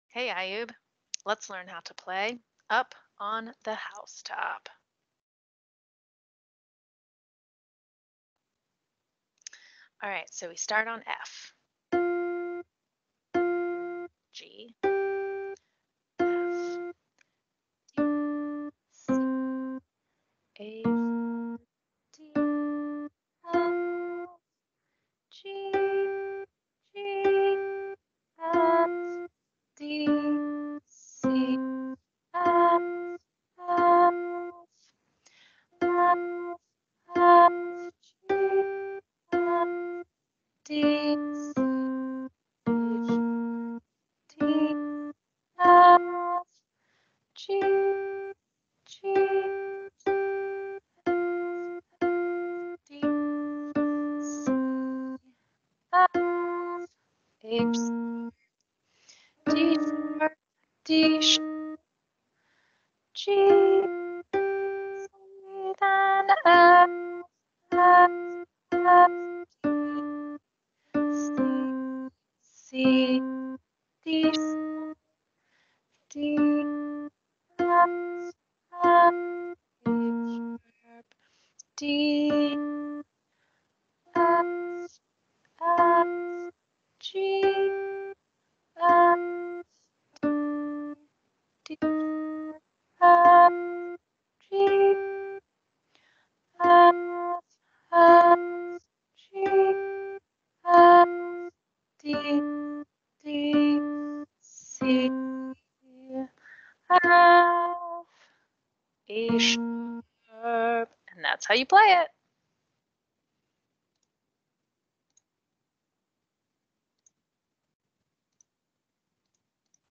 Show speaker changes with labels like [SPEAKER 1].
[SPEAKER 1] Hey Ayub, let's learn how to play Up on the Housetop. All right, so we start on F. G, F, C, A, D, F, G, G, F, D, C, F, F, F, F, G, F, D, C, H, D, F, G, G, D, C, F, H, D sharp, D sharp, G, then F, F, F, D, C, D, D, F, F, H, D, F, F, G, F, D, F, G, F, F, G, F, D, D, C, F, A sharp, and that's how you play it.